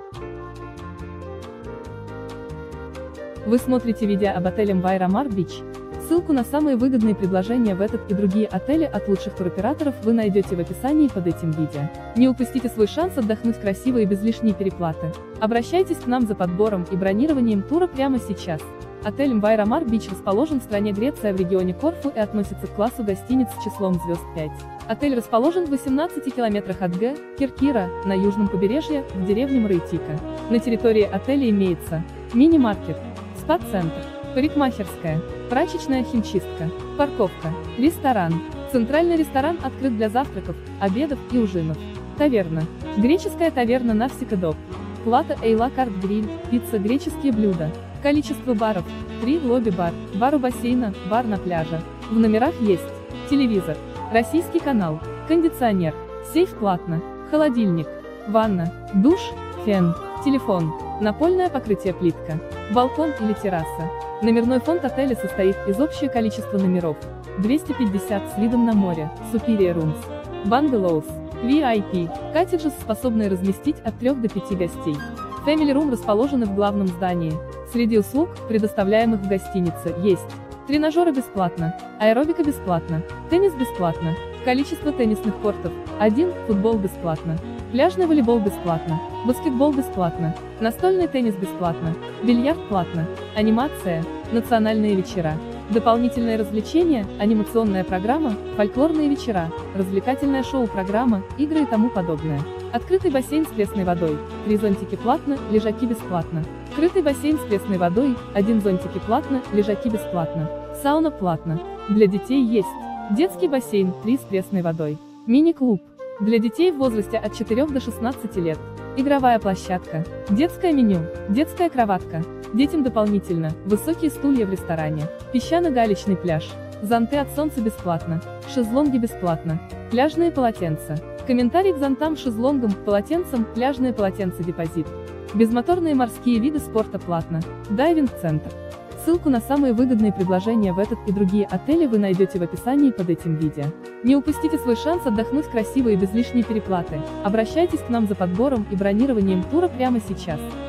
Вы смотрите видео об отеле Мвайра Мар-Бич. Ссылку на самые выгодные предложения в этот и другие отели от лучших туроператоров вы найдете в описании под этим видео. Не упустите свой шанс отдохнуть красиво и без лишней переплаты. Обращайтесь к нам за подбором и бронированием тура прямо сейчас. Отель Мвайра Мар-Бич расположен в стране Греция в регионе Корфу и относится к классу гостиниц с числом звезд 5. Отель расположен в 18 километрах от Киркира, на южном побережье, в деревне Мрейтика. На территории отеля имеется мини-маркет, спа-центр, парикмахерская, прачечная химчистка, парковка, ресторан. Центральный ресторан открыт для завтраков, обедов и ужинов. Таверна. Греческая таверна Навсикадоп. Плата Эйла Карт Гриль, пицца, греческие блюда. Количество баров. 3 лобби-бар, бар у бассейна, бар на пляже. В номерах есть телевизор, российский канал, кондиционер, сейф платно, холодильник, ванна, душ, фен, телефон, напольное покрытие плитка, балкон или терраса. Номерной фонд отеля состоит из общего количества номеров 250 с видом на море, Superior Rooms, Bungalows, VIP, коттеджи, способные разместить от 3 до 5 гостей. Family Room расположены в главном здании. Среди услуг, предоставляемых в гостинице, есть тренажеры бесплатно, аэробика бесплатно, теннис бесплатно, количество теннисных кортов – 1, футбол бесплатно, пляжный волейбол бесплатно, баскетбол бесплатно, настольный теннис бесплатно, бильярд платно, анимация, национальные вечера, дополнительные развлечения, анимационная программа, фольклорные вечера, развлекательная шоу-программа, игры и тому подобное. Открытый бассейн с пресной водой, 3 зонтики платно, лежаки бесплатно. Крытый бассейн с пресной водой, 1 зонтики платно, лежаки бесплатно. Сауна платно. Для детей есть детский бассейн, 3 с пресной водой. Мини-клуб. Для детей в возрасте от 4 до 16 лет. Игровая площадка. Детское меню. Детская кроватка. Детям дополнительно. Высокие стулья в ресторане. Песчано-галечный пляж. Зонты от солнца бесплатно. Шезлонги бесплатно. Пляжные полотенца. Комментарий к зонтам, шезлонгам, полотенцам, пляжные полотенца депозит. Безмоторные морские виды спорта платно. Дайвинг-центр. Ссылку на самые выгодные предложения в этот и другие отели вы найдете в описании под этим видео. Не упустите свой шанс отдохнуть красиво и без лишней переплаты. Обращайтесь к нам за подбором и бронированием тура прямо сейчас.